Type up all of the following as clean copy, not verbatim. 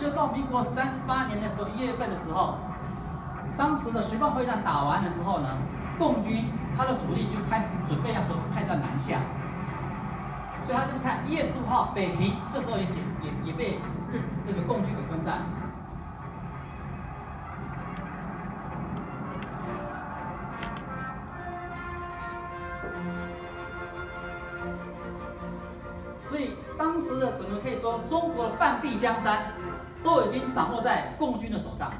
就到民国38年的时候1月份的时候，当时的徐蚌会战打完了之后呢，共军他的主力就开始准备开始要南下，所以他这么看1月15号北平这时候也被那个共军给攻占。所以当时的整个可以说中国的半壁江山都已经掌握在共军的手上，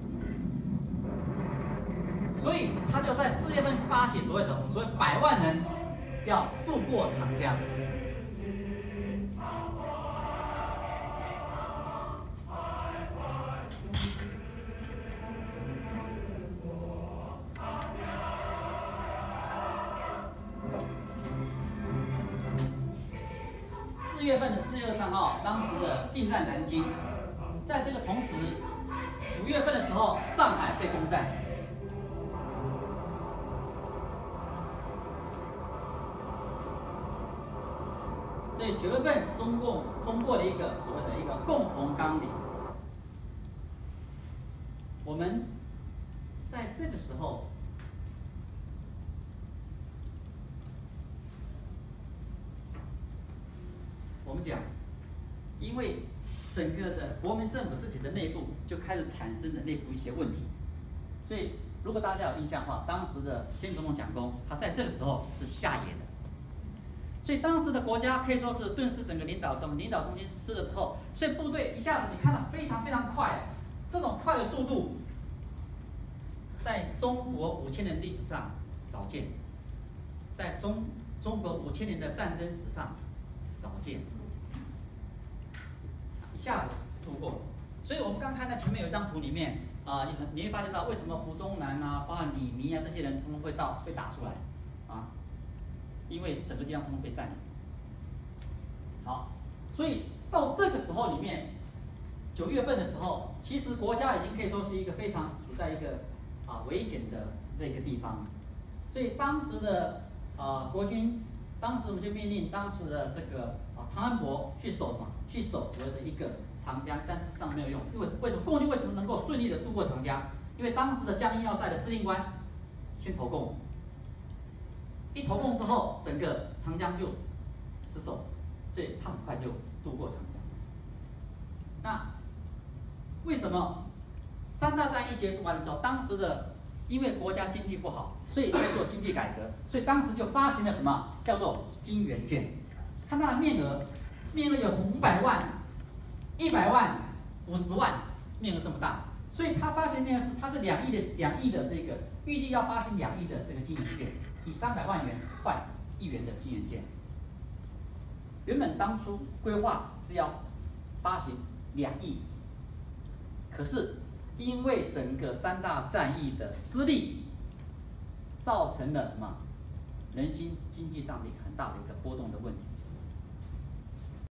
所以他就在4月份发起所谓100万人要渡过长江。4月份的4月23号，当时的进占南京，在这个同时，5月份的时候，上海被攻占。所以9月份，中共通过了一个所谓的一个共同纲领。我们在这个时候，我们讲，因为整个的国民政府自己的内部就开始产生了内部一些问题，所以如果大家有印象的话，当时的先总统蒋公，他在这个时候是下野的。所以当时的国家可以说是顿时整个领导中心失了之后，所以部队一下子你看到非常非常快，这种快的速度，在中国5000年历史上少见，在中国5000年的战争史上少见，一下子度过。所以我们刚看到前面有一张图里面你会发现到为什么胡宗南啊，包含李弥啊这些人，通通会被打出来啊。因为整个地方通通被占领，好，所以到这个时候里面，9月份的时候，其实国家已经可以说是一个非常处在一个危险的这个地方，所以当时的国军，当时我们就命令当时的这个汤恩伯去守什么？去守所谓的一个长江，但事实上没有用，因为为什么共军为什么能够顺利的渡过长江？因为当时的江阴要塞的司令官先投共。一投共之后，整个长江就失守，所以他很快就渡过长江。那为什么3大战役结束完了之后，当时的因为国家经济不好，所以在做经济改革，所以当时就发行了什么叫做金圆券？看它的面额有从500万、100万、50万，面额这么大，所以它发行面额它是2亿的这个预计要发行2亿的这个金圆券。以300万元换1元的金圆券，原本当初规划是要发行2亿，可是因为整个3大战役的失利，造成了什么人心经济上的一个很大的一个波动的问题。